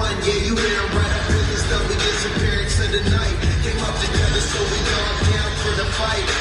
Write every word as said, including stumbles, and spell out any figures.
one, yeah, you hear him right up in this, though we disappearing to the night. Came up together, so we all down for the fight.